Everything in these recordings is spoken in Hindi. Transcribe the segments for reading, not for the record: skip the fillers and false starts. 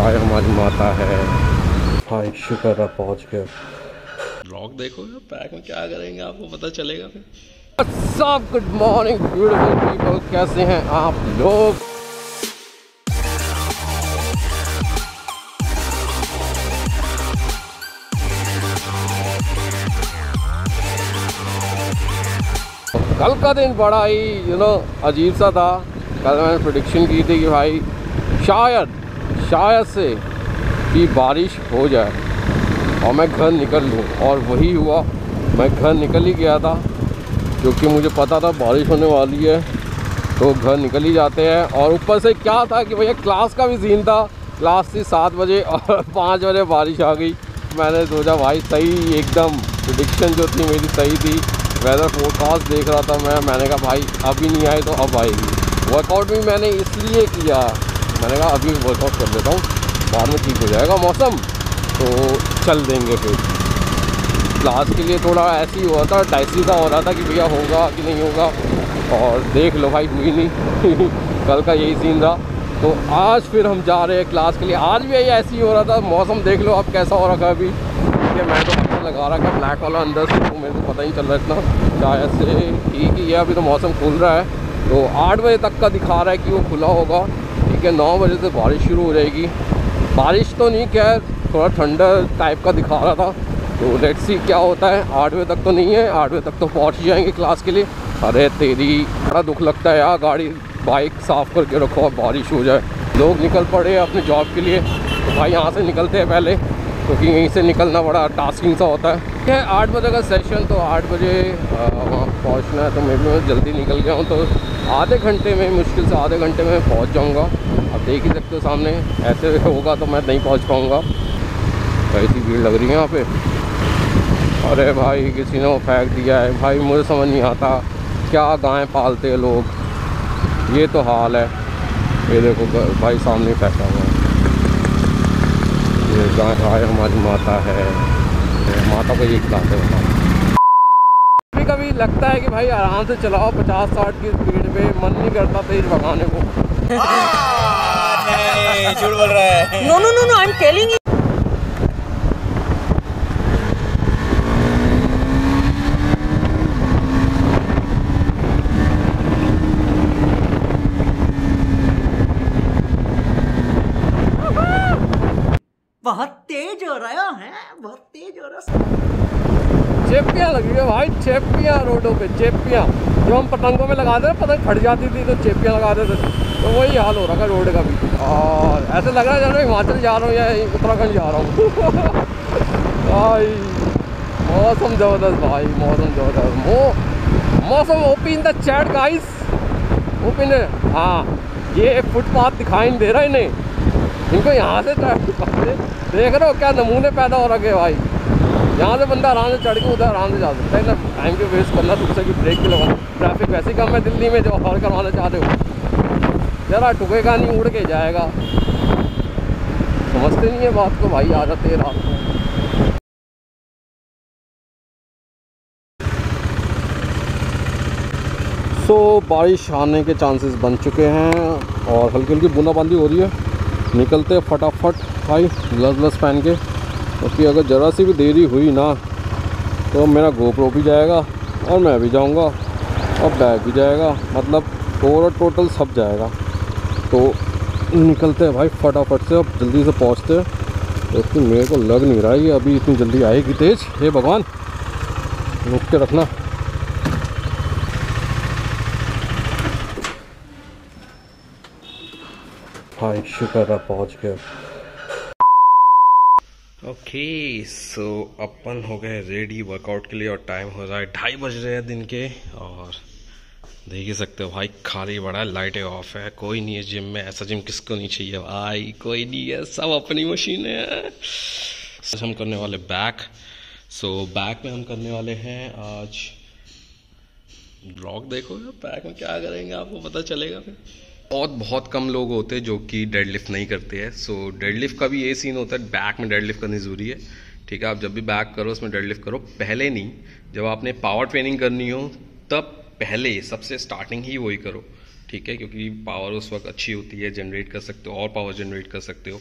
गाय हमारी माता है भाई। शुक्र है पहुंच गए। ब्लॉग देखो पैक में क्या करेंगे आपको पता चलेगा फिर। सब गुड मॉर्निंग ब्यूटीफुल पीपल, कैसे हैं आप लोग। कल का दिन बड़ा ही अजीब सा था। कल मैंने प्रेडिक्शन की थी कि भाई शायद से कि बारिश हो जाए और मैं घर निकल लूँ, और वही हुआ। मैं घर निकल ही गया था क्योंकि मुझे पता था बारिश होने वाली है, तो घर निकल ही जाते हैं। और ऊपर से क्या था कि भैया क्लास का भी सीन था। क्लास थी 7 बजे और 5 बजे बारिश आ गई। मैंने सोचा भाई सही, एकदम प्रेडिक्शन जो थी मेरी सही थी। वेदर फोरकास्ट देख रहा था मैंने कहा भाई अभी नहीं आए तो अब आएगी। वर्कआउट भी मैंने इसलिए किया, मैंने कहा अभी वर्कआउट कर लेता हूँ, बाद में ठीक हो जाएगा मौसम तो चल देंगे। फिर क्लास के लिए थोड़ा ऐसे ही हुआ था, डाइसी सा हो रहा था कि भैया होगा कि नहीं होगा, और देख लो भाई हुई नहीं। कल का यही सीन था। तो आज फिर हम जा रहे हैं क्लास के लिए। आज भी ऐसे ही हो रहा था, मौसम देख लो अब कैसा हो रखा है अभी। ठीक है, मैं तो अपना लगा रहा था ब्लैक वाला अंदर से, तो मेरे को पता ही चल रहा है इतना। शायद से ठीक ही है, अभी तो मौसम खुल रहा है, तो 8 बजे तक का दिखा रहा है कि वो खुला होगा। ठीक है, 9 बजे से बारिश शुरू हो जाएगी। बारिश तो नहीं, खैर थोड़ा ठंडा टाइप का दिखा रहा था, तो लेट्स सी क्या होता है। 8 बजे तक तो नहीं है, 8 बजे तक तो पहुंच ही जाएंगे क्लास के लिए। अरे तेरी, बड़ा दुख लगता है यार, गाड़ी बाइक साफ़ करके रखो और बारिश हो जाए। लोग निकल पड़े अपने जॉब के लिए, तो भाई यहाँ से निकलते हैं पहले, क्योंकि यहीं से निकलना बड़ा टास्किंग सा होता है। 8 बजे का सेशन, तो 8 बजे वहाँ पहुँचना है, तो मैं जल्दी निकल गया हूँ, तो आधे घंटे में, मुश्किल से आधे घंटे में पहुँच जाऊँगा। अब देख ही सकते हो सामने, ऐसे होगा तो मैं नहीं पहुँच पाऊँगा, तो ऐसी भीड़ लग रही है यहाँ पे। अरे भाई किसी ने वो फेंक दिया है भाई, मुझे समझ नहीं आता क्या गाय पालते हैं लोग, ये तो हाल है। ये देखो भाई सामने फेंका हुआ है, ये गाय हमारी माता है, माता को ये खिलाते हैं। कभी कभी लगता है कि भाई आराम से चलाओ 50-60 की स्पीड पे, मन नहीं करता तेज भगाने को। नहीं, झूठ बोल रहा है। No no no no, I am telling you. बहुत तेज हो रहा है, बहुत तेज हो रहा है। चेपियाँ लगी है भाई, चेपियाँ रोडों पे, चेपियाँ जो हम पतंगों में लगाते हैं, पतंग फट जाती थी तो चेपियाँ लगाते थे, तो वही हाल हो रहा है रोड का भी। और ऐसे लग रहा है जैसे हिमाचल जा रहा हूँ या उत्तराखंड जा रहा हूँ। भाई मौसम ज़बरदस्त भाई, मौसम ज़बरदस्त। मौसम open the chat guys, open है। हाँ, ये फुटपाथ दिखाई नहीं दे रहा इन्हें, इनको यहाँ से देख रहे हो क्या नमूने पैदा हो रखे भाई। यहाँ से बंदा आराम से चढ़ के उधर आराम से जा सकता है ना, टाइम के वेस्ट करना दूसरे की ब्रेक भी लगाना। ट्रैफिक वैसे ही कम है दिल्ली में, जो हर करवाना चाहते हो जरा टुकेगा नहीं, उड़ के जाएगा। समझते नहीं है बात को भाई, आ जाते हैं रात को। सो बारिश आने के चांसेस बन चुके हैं और हल्की हल्की बूंदाबांदी हो रही है। निकलते फटाफट भाई ग्लव्स पहन के, क्योंकि अगर ज़रा सी भी देरी हुई ना तो मेरा गोप्रो भी जाएगा और मैं भी जाऊंगा और बैग भी जाएगा, मतलब टोटल सब जाएगा। तो निकलते हैं भाई फटाफट से, अब जल्दी से पहुंचते हैं। क्योंकि मेरे को लग नहीं रहा है कि अभी इतनी जल्दी आएगी तेज़। हे भगवान, रुक के रखना। भाई शुक्र है पहुंच गए। ओके, सो अपन हो गए रेडी वर्कआउट के लिए और टाइम हो रहा है 2:30 बज रहे हैं दिन के। और देख ही सकते हो भाई खाली बड़ा है, लाइटें ऑफ है, कोई नहीं है जिम में। ऐसा जिम किसको नहीं चाहिए भाई, कोई नहीं है, सब अपनी मशीन है। हम करने वाले बैक। सो बैक में हम करने वाले हैं आज, ब्लॉग देखो बैक में क्या करेंगे आपको पता चलेगा फिर। बहुत कम लोग होते हैं जो कि डेडलिफ्ट नहीं करते हैं। सो डेडलिफ्ट का भी ये सीन होता है, बैक में डेडलिफ्ट करनी ज़रूरी है। ठीक है, आप जब भी बैक करो उसमें डेडलिफ्ट करो, पहले नहीं। जब आपने पावर ट्रेनिंग करनी हो तब पहले सबसे स्टार्टिंग ही वही करो। ठीक है, क्योंकि पावर उस वक्त अच्छी होती है, जनरेट कर सकते हो और पावर जनरेट कर सकते हो।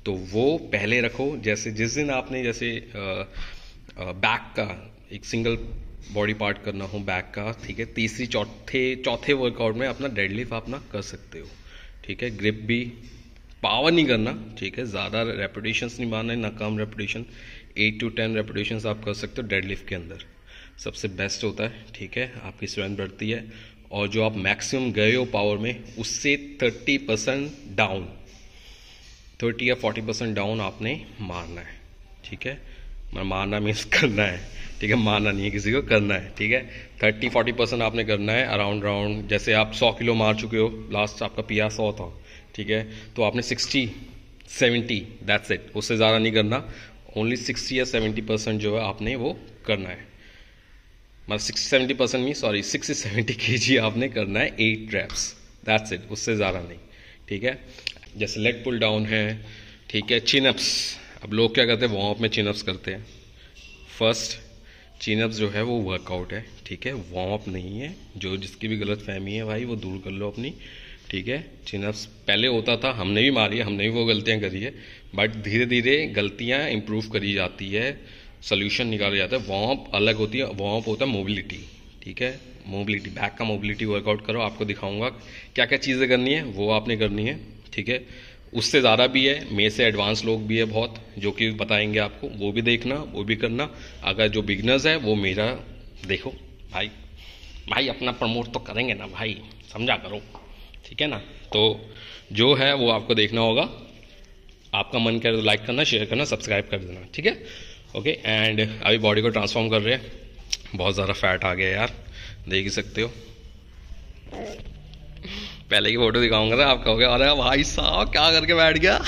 तो वो पहले रखो। जैसे जिस दिन आपने जैसे बैक का एक सिंगल बॉडी पार्ट करना हो बैक का, ठीक है, तीसरी चौथे वर्कआउट में अपना डेडलिफ्ट अपना कर सकते हो, ठीक है। ग्रिप भी पावर नहीं करना, ठीक है, ज़्यादा रेपिटेशंस नहीं मारना है, ना कम रेपिटेशन, 8 to 10 रेपिटेशंस आप कर सकते हो डेडलिफ्ट के अंदर, सबसे बेस्ट होता है, ठीक है, आपकी स्ट्रेंथ बढ़ती है। और जो आप मैक्सिमम गए हो पावर में उससे 30% डाउन, 30 या 40% डाउन आपने मारना है, ठीक है। मारना मीन्स करना है, ठीक है, मारना नहीं है किसी को, करना है, ठीक है। 30-40% आपने करना है अराउंड। जैसे आप 100 किलो मार चुके हो, लास्ट आपका PR 100 था, ठीक है, तो आपने 60-70 दैट्स इट, उससे ज़्यादा नहीं करना। ओनली 60 या 70% जो है आपने वो करना है, मतलब 60-70% नहीं, सॉरी 60-70 kg आपने करना है 8 reps, दैट्स इट, उससे ज़्यादा नहीं, ठीक है। जैसे लेग पुल डाउन है, ठीक है, चिनअप्स। अब लोग क्या करते हैं, वार्म अप में चिनअप्स करते हैं। फर्स्ट चिनअप्स जो है वो वर्कआउट है, ठीक है, वार्म अप नहीं है। जो जिसकी भी गलत फहमी है भाई वो दूर कर लो अपनी, ठीक है। चिनअप्स पहले होता था, हमने भी मारी है, हमने भी वो गलतियां करी है, बट धीरे धीरे गलतियां इंप्रूव करी जाती है, सोल्यूशन निकाला जाता है। वार्म अप अलग होती है, वार्म अप होता है मोबिलिटी, ठीक है, मोबिलिटी, बैक का मोबिलिटी वर्कआउट करो। आपको दिखाऊंगा क्या क्या चीज़ें करनी है, वो आपने करनी है, ठीक है। उससे ज़्यादा भी है, मेरे से एडवांस लोग भी है बहुत, जो कि बताएंगे आपको, वो भी देखना, वो भी करना। अगर जो बिगनर्स है वो मेरा देखो भाई अपना प्रमोट तो करेंगे ना भाई, समझा करो, ठीक है ना। तो जो है वो आपको देखना होगा, आपका मन करे तो लाइक करना, शेयर करना, सब्सक्राइब कर देना, ठीक है, ओके। एंड अभी बॉडी को ट्रांसफॉर्म कर रहे हैं, बहुत ज़्यादा फैट आ गया यार, देख ही सकते हो। पहले की फोटो दिखाऊंगा ना, आप कहोगे अरे भाई साहब क्या करके बैठ गया।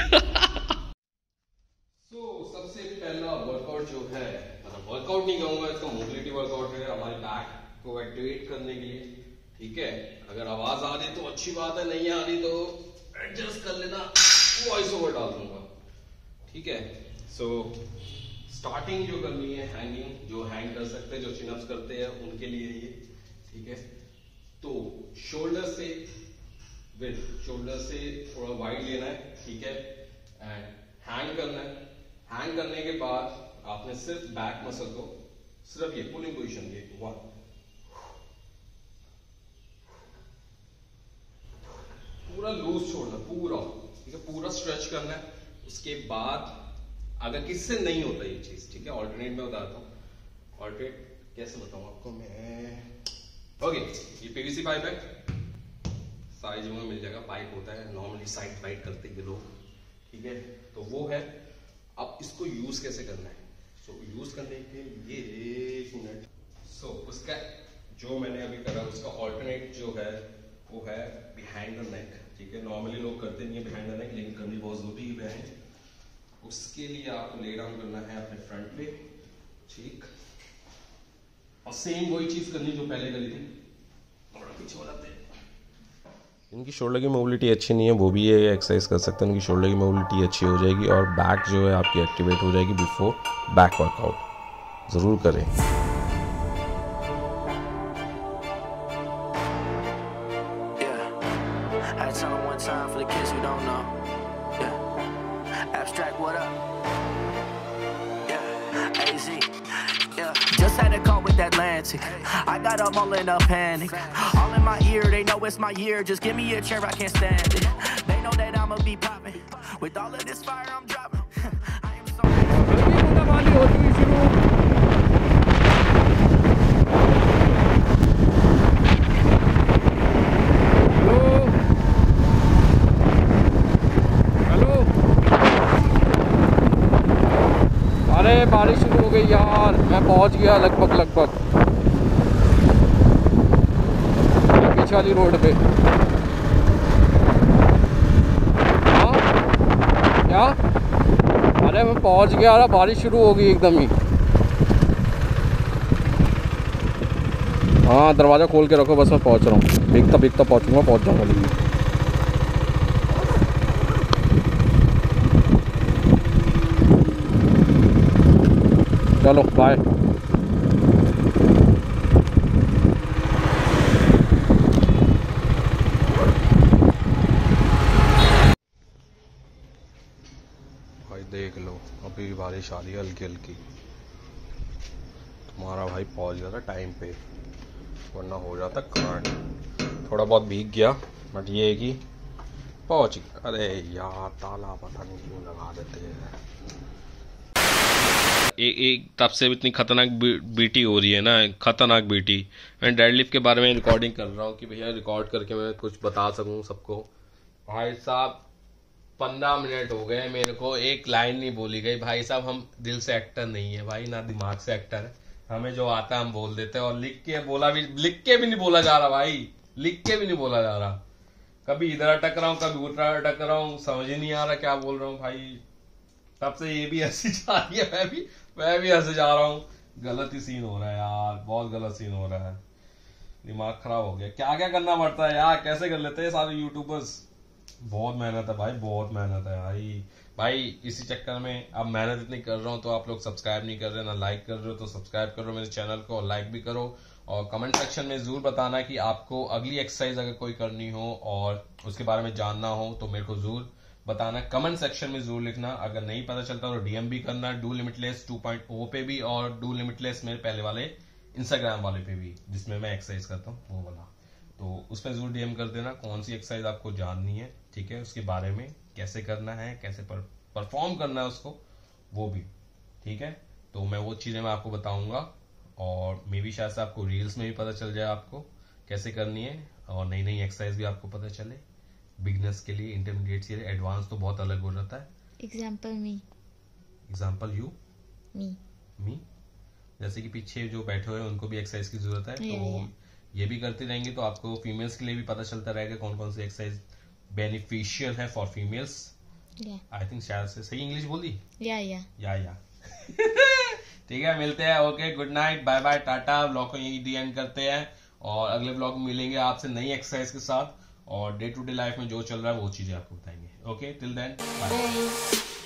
तो सबसे पहला वर्कआउट जो है, मतलब वर्कआउट नहीं कहूंगा, इसका मोबिलिटी वर्कआउट है, हमारे बैक को एक्टिवेट करने के लिए, ठीक है। अगर आवाज आ रही तो अच्छी बात है, नहीं आ रही तो एडजस्ट कर लेना, वॉइस ओवर डाल दूंगा, ठीक है। सो स्टार्टिंग जो करनी है, हैंगिंग, जो हैंग कर सकते हैं, जो चिनअप्स करते हैं उनके लिए ये, ठीक है। तो शोल्डर से थोड़ा वाइड लेना है, ठीक है, एंड हैंग करना है। हैंग करने के बाद आपने सिर्फ बैक मसल को, सिर्फ ये पुलिंग पोजीशन, ये 1, पूरा लूज छोड़ना, पूरा, ठीक है, पूरा स्ट्रेच करना है। उसके बाद अगर किसी से नहीं होता ये चीज, ठीक है, ऑल्टरनेट में बताता हूँ। ऑल्टरनेट कैसे बताऊं आपको मैं, ओके, ये पीवीसी पाइप है, सारी जगह मिल जाएगा, पाइप होता है, नॉर्मली साइड बाइट करते हैं लोग, ठीक है, तो वो है। अब इसको यूज कैसे करना है, सो यूज करने के लिए एक मिनट, सो उसका जो मैंने अभी करा उसका ऑल्टरनेट जो है वो है बिहाइंड द नेक, ठीक है। नॉर्मली लोग करते नहीं है बिहाइंड द नेक, लेकिन करनी बहुत जरूरी है। उसके लिए आपको ले डाउन करना है अपने फ्रंट पे, ठीक, और सेम वही चीज करनी जो पहले करी थी, थोड़ा पीछे हो जाते हैं। इनकी शोल्डर की मोबिलिटी अच्छी नहीं है, वो भी ये एक्सरसाइज कर सकते हैं, उनकी शोल्डर की मोबिलिटी अच्छी हो जाएगी और बैक जो है आपकी एक्टिवेट हो जाएगी बिफोर बैक वर्कआउट, ज़रूर करें। I got them all in a panic, all in my ear, they know it's my year, just give me a chair, I can't stand it, they know that I'ma be popping, with all of this fire I'm dropping, I am so hello, अरे बारिश शुरू हो गई यार, मैं पहुंच गया लगभग पीछे वाली रोड पे। हाँ क्या, अरे मैं पहुंच गया, अरे बारिश शुरू हो गई एकदम ही। हाँ दरवाज़ा खोल के रखो, बस मैं पहुंच रहा हूँ, भीगता पहुंचूंगा, पहुंच जाऊंगा लेकिन। चलो बाय। भाई देख लो, अभी बारिश आ रही है हल्की हल्की। तुम्हारा भाई पहुंच गया था टाइम पे, वरना हो जाता कांड। थोड़ा बहुत भीग गया, बट ये है कि पहुंच गया। अरे यार ताला पता नहीं क्यों लगा देते हैं। एक तब से इतनी खतरनाक बीटी हो रही है ना, खतरनाक बीटी। मैं डेडलिफ्ट के बारे में रिकॉर्डिंग कर रहा हूँ कि भैया रिकॉर्ड करके मैं कुछ बता सकूँ सबको। भाई साहब 15 मिनट हो गए, मेरे को एक लाइन नहीं बोली गई। भाई साहब हम दिल से एक्टर नहीं है भाई, ना दिमाग से एक्टर है। हमें जो आता है हम बोल देते हैं, और लिख के भी नहीं बोला जा रहा भाई, लिख के भी नहीं बोला जा रहा। कभी इधर अटक रहा हूँ, कभी उधर अटक रहा हूँ, समझ ही नहीं आ रहा क्या बोल रहा हूँ भाई। तब से ये भी हंसी जा रही है, मैं भी हंसे जा रहा हूँ। गलत ही सीन हो रहा है यार, बहुत गलत सीन हो रहा है। दिमाग खराब हो गया। क्या क्या करना पड़ता है यार, कैसे कर लेते हैं सारे यूट्यूबर्स। बहुत मेहनत है भाई, बहुत मेहनत है भाई। इसी चक्कर में अब मेहनत इतनी कर रहा हूँ तो आप लोग सब्सक्राइब नहीं कर रहे, ना लाइक कर रहे हो, तो सब्सक्राइब करो मेरे चैनल को और लाइक भी करो। और कमेंट सेक्शन में जरूर बताना कि आपको अगली एक्सरसाइज अगर कोई करनी हो और उसके बारे में जानना हो तो मेरे को जरूर बताना। कमेंट सेक्शन में जरूर लिखना। अगर नहीं पता चलता तो डीएम भी करना, डू लिमिटलेस 2.0 पे भी, और डू लिमिटलेस मेरे पहले वाले इंस्टाग्राम वाले पे भी, जिसमें मैं एक्सरसाइज करता हूँ वो वाला। तो उस पर जरूर डीएम कर देना कौन सी एक्सरसाइज आपको जाननी है, ठीक है, उसके बारे में, कैसे करना है, कैसे परफॉर्म करना है उसको, वो भी, ठीक है। तो मैं वो चीजें मैं आपको बताऊंगा, और मे भी शायद से आपको रील्स में भी पता चल जाए आपको कैसे करनी है, और नई नई एक्सरसाइज भी आपको पता चले। बिगनर्स के लिए, इंटरमीडिएट के लिए, एडवांस तो बहुत अलग हो जाता है। एग्जाम्पल यू, मी, जैसे कि पीछे जो बैठे हुए हैं उनको भी एक्सरसाइज की जरूरत है, तो ये भी करते रहेंगे तो आपको फीमेल्स के लिए भी पता चलता रहेगा कौन कौन सी एक्सरसाइज बेनिफिशियल है फॉर फीमेल्स। आई थिंक शायद से सही इंग्लिश बोली। या ठीक है, मिलते हैं। Okay, good night, bye bye, tata. Vlog को यही दी एंड करते हैं, और अगले व्लॉग में मिलेंगे आपसे नई एक्सरसाइज के साथ, और डे टू डे लाइफ में जो चल रहा है वो चीजें आपको बताएंगे। Okay, till then bye.